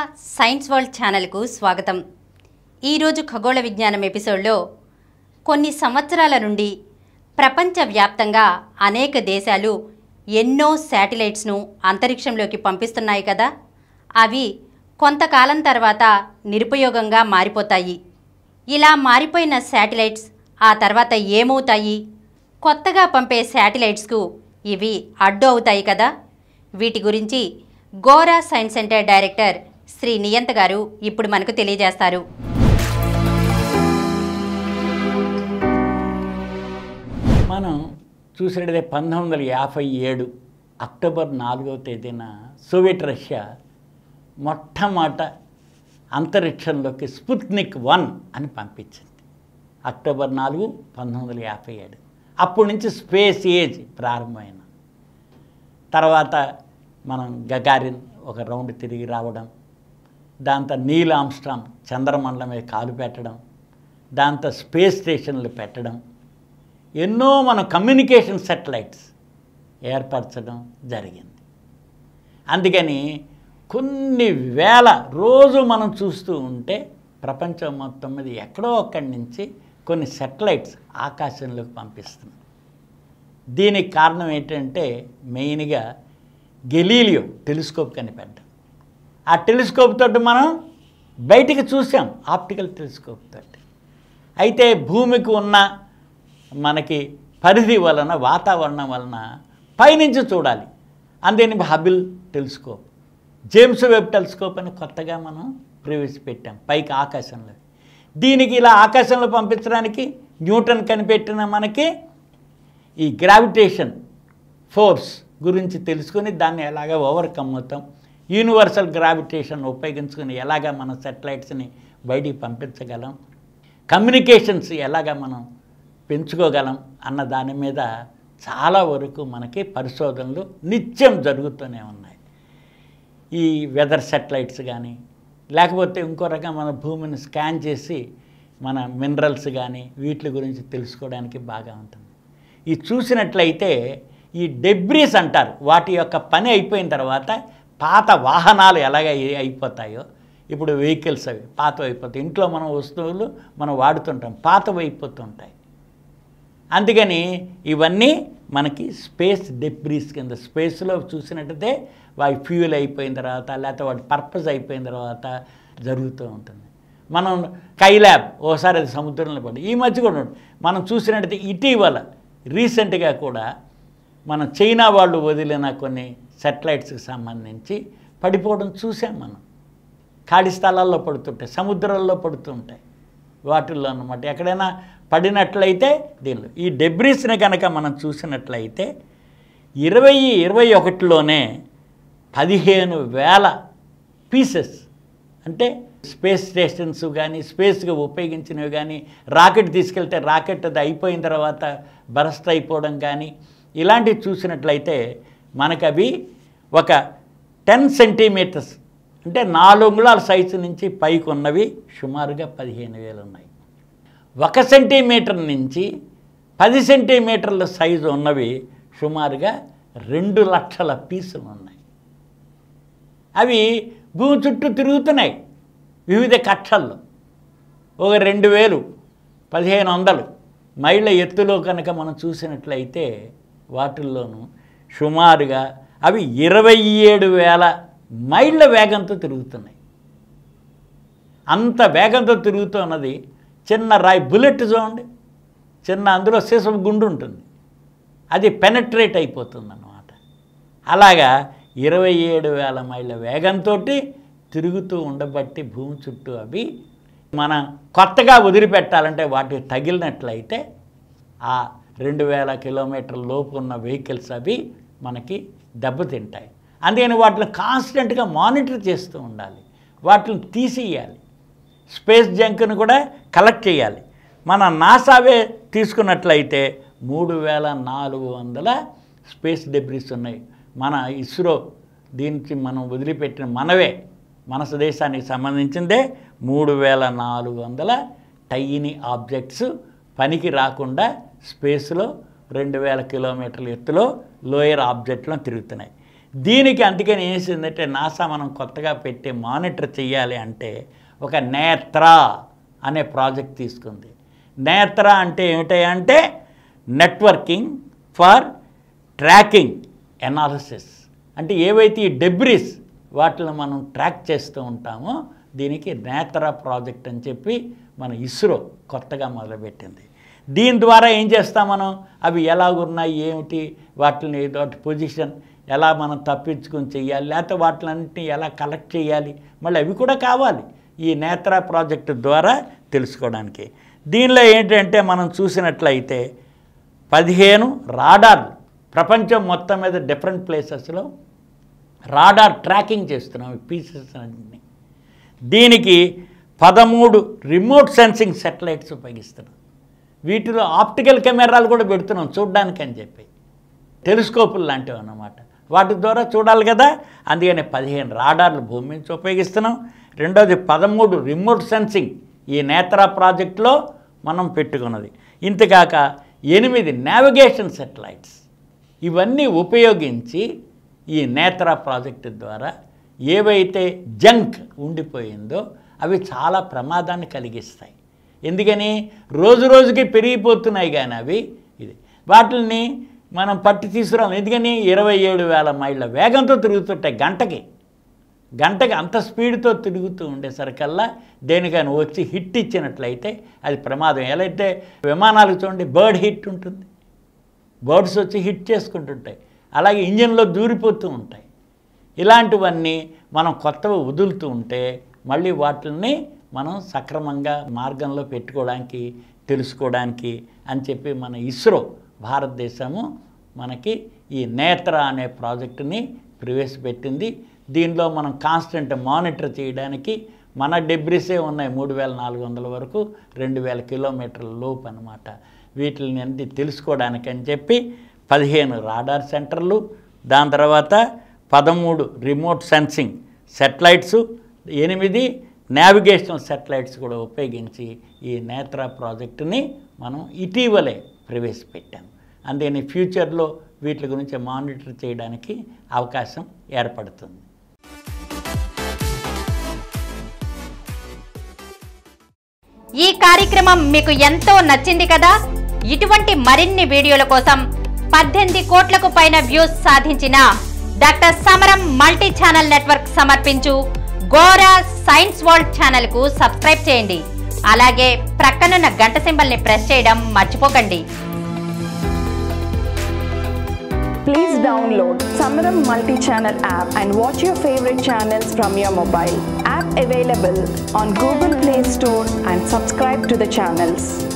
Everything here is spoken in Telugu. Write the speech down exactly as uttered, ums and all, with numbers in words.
సైన్స్ వరల్డ్ ఛానల్కు స్వాగతం. ఈరోజు ఖగోళ విజ్ఞానం ఎపిసోడ్లో కొన్ని సంవత్సరాల నుండి ప్రపంచవ్యాప్తంగా అనేక దేశాలు ఎన్నో శాటిలైట్స్ను అంతరిక్షంలోకి పంపిస్తున్నాయి కదా. అవి కొంతకాలం తర్వాత నిరుపయోగంగా మారిపోతాయి. ఇలా మారిపోయిన శాటిలైట్స్ ఆ తర్వాత ఏమవుతాయి? కొత్తగా పంపే శాటిలైట్స్కు ఇవి అడ్డు అవుతాయి కదా. వీటి గురించి Gora science centre director Shri Niyanta గారు ఇప్పుడు మనకు తెలియజేస్తారు. మనం చూసినట్లయితే పంతొమ్మిది వందల యాభై ఏడు అక్టోబర్ నాలుగవ తేదీన సోవియట్ రష్యా మొట్టమొదట అంతరిక్షంలోకి స్పుత్నిక్ వన్ అని పంపించింది. అక్టోబర్ నాలుగు పంతొమ్మిది వందల యాభై ఏడు అప్పటి నుంచి స్పేస్ ఏజ్ ప్రారంభమైన తర్వాత మనం గగారిన్ ఒక రౌండ్ తిరిగి రావడం, దాంతో నీల్ ఆమ్స్ట్రాంగ్ చంద్రమండలం మీద కాలు పెట్టడం, దాంతో స్పేస్ స్టేషన్లు పెట్టడం, ఎన్నో మన కమ్యూనికేషన్ సెటిలైట్స్ ఏర్పరచడం జరిగింది. అందుకని కొన్ని వేల రోజు మనం చూస్తూ ఉంటే ప్రపంచం మొత్తం మీద ఎక్కడో ఒక్కడి నుంచి కొన్ని సెటిలైట్స్ ఆకాశంలోకి పంపిస్తుంది. దీనికి కారణం ఏంటంటే మెయిన్గా గెలీలియో టెలిస్కోప్ కనిపెట్టడం. ఆ టెలిస్కోప్ తోటి మనం బయటికి చూసాం, ఆప్టికల్ టెలిస్కోప్ తోటి. అయితే భూమికి ఉన్న మనకి పరిధి వలన వాతావరణం వలన పైనుంచి చూడాలి. అందుకని Hubble telescope, James Webb telescope అని కొత్తగా మనం ప్రవేశపెట్టాం పైకి ఆకాశంలో. దీనికి ఇలా ఆకాశంలో పంపించడానికి న్యూటన్ కనిపెట్టిన మనకి ఈ గ్రావిటేషన్ ఫోర్స్ గురించి తెలుసుకొని దాన్ని ఎలాగ ఓవర్కమ్ అవుతాం, యూనివర్సల్ గ్రావిటేషన్ ఉపయోగించుకొని ఎలాగ మనం సెటిలైట్స్ని బయటికి పంపించగలం, కమ్యూనికేషన్స్ ఎలాగ మనం పెంచుకోగలం అన్న దాని మీద చాలా వరకు మనకి పరిశోధనలు నిత్యం జరుగుతూనే ఉన్నాయి. ఈ వెదర్ సెటిలైట్స్ కానీ లేకపోతే ఇంకో రకం మన భూమిని స్కాన్ చేసి మన మినరల్స్ కానీ వీటి గురించి తెలుసుకోవడానికి బాగా ఉంటుంది. ఇది చూసినట్లయితే ఈ డెబ్రీస్ అంటారు, వాటి యొక్క పని అయిపోయిన తర్వాత పాత వాహనాలు ఎలాగ అయిపోతాయో, ఇప్పుడు వెహికల్స్ అవి పాతవి అయిపోతాయి. ఇంట్లో మనం వస్తువులు మనం వాడుతుంటాం, పాతవి అయిపోతుంటాయి. అందుకని ఇవన్నీ మనకి స్పేస్ డెబ్రీస్ కింద స్పేస్లో చూసినట్టయితే వాటి ఫ్యూయల్ అయిపోయిన తర్వాత లేకపోతే వాటి పర్పస్ అయిపోయిన తర్వాత జరుగుతూ ఉంటుంది. మనం కైలాబ్ ఓసారి అది సముద్రంలో పడి ఈ మధ్య కూడా మనం చూసినట్టయితే ఇటీవల రీసెంట్గా కూడా మనం చైనా వాళ్ళు వదిలిన కొన్ని సెటిలైట్స్కి సంబంధించి పడిపోవడం చూసాం. మనం ఖాళీ స్థలాల్లో పడుతుంటాయి, సముద్రాల్లో పడుతుంటాయి, వాటిల్లో అన్నమాట. ఎక్కడైనా పడినట్లయితే దీనిలో ఈ డెబ్రీస్ని కనుక మనం చూసినట్లయితే ఇరవై ఇరవై ఒకటిలోనే పదిహేను వేల పీసెస్ అంటే స్పేస్ స్టేషన్స్ కానీ స్పేస్గా ఉపయోగించినవి కానీ రాకెట్ తీసుకెళ్తే రాకెట్ అది అయిపోయిన తర్వాత బరస్ట్ అయిపోవడం కానీ ఇలాంటివి చూసినట్లయితే మనకు అవి ఒక టెన్ సెంటీమీటర్స్ అంటే నాలుగు అంగుళాల సైజు నుంచి పైకి ఉన్నవి సుమారుగా పదిహేను వేలు ఉన్నాయి. ఒక సెంటీమీటర్ నుంచి పది సెంటీమీటర్ల సైజు ఉన్నవి సుమారుగా రెండు లక్షల పీసులు ఉన్నాయి. అవి భూమి చుట్టూ తిరుగుతున్నాయి వివిధ కక్షల్లో. ఒక రెండు వేలు పదిహేను వందలు మైళ్ళ ఎత్తులో కనుక మనం చూసినట్లయితే వాటిల్లోనూ సుమారుగా అవి ఇరవై ఏడు వేల మైళ్ళ వేగంతో తిరుగుతున్నాయి. అంత వేగంతో తిరుగుతున్నది చిన్న రాయి బుల్లెట్ చూడండి, చిన్న అందులో సీసం గుండు ఉంటుంది, అది పెనట్రేట్ అయిపోతుంది అన్నమాట. అలాగా ఇరవై ఏడు వేల మైళ్ళ వేగంతో తిరుగుతూ ఉండబట్టి భూమి చుట్టూ అవి మనం కొత్తగా వదిలిపెట్టాలంటే వాటికి తగిలినట్లయితే ఆ రెండు వేల కిలోమీటర్ల లోపు ఉన్న వెహికల్స్ అవి మనకి దెబ్బతింటాయి. అందుకని వాటిని కాన్స్టెంట్గా మానిటర్ చేస్తూ ఉండాలి, వాటిని తీసేయాలి, స్పేస్ జంక్ను కూడా కలెక్ట్ చేయాలి. మన నాసావే తీసుకున్నట్లయితే మూడు వేల నాలుగు వందల స్పేస్ డెబ్రీస్ ఉన్నాయి. మన ఇస్రో దీనికి మనం వదిలిపెట్టిన మనవే మన దేశానికి సంబంధించిందే మూడు వేల నాలుగు వందల టైనీ ఆబ్జెక్ట్స్ పనికి రాకుండా స్పేస్లో రెండు వేల కిలోమీటర్ల ఎత్తులో లోయర్ ఆబ్జెక్ట్లో తిరుగుతున్నాయి. దీనికి అందుకని ఏం చేసిందంటే నాసా మనం కొత్తగా పెట్టి మానిటర్ చేయాలి అంటే ఒక నేత్ర అనే ప్రాజెక్ట్ తీసుకుంది. నేత్ర అంటే ఏమిటంటే నెట్వర్కింగ్ ఫర్ ట్రాకింగ్ ఎనాలిసిస్. అంటే ఏవైతే ఈ డెబ్రిస్ వాటిని మనం ట్రాక్ చేస్తూ ఉంటామో దీనికి నేత్ర ప్రాజెక్ట్ అని చెప్పి మన ఇస్రో కొత్తగా మొదలుపెట్టింది. దీని ద్వారా ఏం చేస్తాం మనం, అవి ఎలాగున్నాయి ఏమిటి, వాటిని వాటి పొజిషన్ ఎలా మనం తప్పించుకొని చేయాలి, లేకపోతే వాటిలన్నింటినీ ఎలా కలెక్ట్ చేయాలి, మళ్ళీ అవి కూడా కావాలి ఈ నేత్ర ప్రాజెక్టు ద్వారా తెలుసుకోవడానికి. దీనిలో ఏంటంటే మనం చూసినట్లయితే పదిహేను రాడార్లు ప్రపంచం మొత్తం మీద డిఫరెంట్ ప్లేసెస్లో రాడార్ ట్రాకింగ్ చేస్తున్నాం ఈ పీసెస్ అన్నీ. దీనికి పదమూడు రిమోట్ సెన్సింగ్ సెటిలైట్స్ ఉపయోగిస్తున్నాం. వీటిలో ఆప్టికల్ కెమెరాలు కూడా పెడుతున్నాం చూడడానికి అని చెప్పి, టెలిస్కోపులు లాంటివి అన్నమాట. వాటి ద్వారా చూడాలి కదా, అందుకని పదిహేను రాడార్లు భూమి నుంచి ఉపయోగిస్తున్నాం. రెండోది పదమూడు రిమోట్ సెన్సింగ్ ఈ నేత్ర ప్రాజెక్టులో మనం పెట్టుకున్నది. ఇంతకాక ఎనిమిది నావిగేషన్ సెటిలైట్స్. ఇవన్నీ ఉపయోగించి ఈ నేత్ర ప్రాజెక్టు ద్వారా ఏవైతే జంక్ ఉండిపోయిందో అవి చాలా ప్రమాదాన్ని కలిగిస్తాయి. ఎందుకని రోజు రోజుకి పెరిగిపోతున్నాయి కానీ అవి ఇది వాటిని మనం పట్టి తీసుకురాం. ఎందుకని ఇరవై ఏడు వేల మైళ్ళ వేగంతో తిరుగుతుంటాయి గంటకి గంటకి అంత స్పీడ్తో తిరుగుతూ ఉండేసరికల్లా దేనికైనా వచ్చి హిట్ ఇచ్చినట్లయితే అది ప్రమాదం. ఎలా అయితే విమానాలకు చూడండి బర్డ్ హిట్ ఉంటుంది, బర్డ్స్ వచ్చి హిట్ చేసుకుంటుంటాయి, అలాగే ఇంజిన్లో దూరిపోతూ ఉంటాయి. ఇలాంటివన్నీ మనం కొత్తవి వదులుతూ ఉంటే మళ్ళీ వాటిని మనం సక్రమంగా మార్గంలో పెట్టుకోవడానికి తెలుసుకోవడానికి అని చెప్పి మన ఇస్రో భారతదేశము మనకి ఈ నేత్ర అనే ప్రాజెక్టుని ప్రవేశపెట్టింది. దీనిలో మనం కాన్స్టెంట్ మానిటర్ చేయడానికి మన డెబ్రిసే ఉన్నాయి మూడు వేల నాలుగు వందల వరకు రెండు వేల కిలోమీటర్ల లోపు అనమాట. వీటిని అన్ని తెలుసుకోవడానికి అని చెప్పి పదిహేను రాడార్ సెంటర్లు, దాని తర్వాత పదమూడు రిమోట్ సెన్సింగ్ సెటిలైట్సు, ఎనిమిది నావిగేషనల్ సెటిలైట్స్ కూడా ఉపయోగించి ఈ నేత్ర ప్రాజెక్టుని మనం ఇటీవలే ప్రవేశపెట్టాం. అందుకని ఫ్యూచర్లో వీటి గురించి మానిటర్ చేయడానికి అవకాశం ఏర్పడుతుంది. ఈ కార్యక్రమం మీకు ఎంతో నచ్చింది కదా. ఇటువంటి మరిన్ని వీడియోల కోసం పద్దెనిమిది కోట్లకు పైన వ్యూస్ సాధించిన డాక్టర్ సమరం మల్టీ ఛానల్ నెట్వర్క్ సమర్పించు గోరా సైన్స్ వరల్డ్ ఛానల్ కు సబ్స్క్రైబ్ చేయండి. అలాగే ప్రక్కనున్న గంట సింబల్ ని ప్రెస్ చేయడం మర్చిపోకండి. Please download SAMARAM multi-channel app and watch your favorite channels from your mobile. App available on Google Play Store and subscribe to the channels.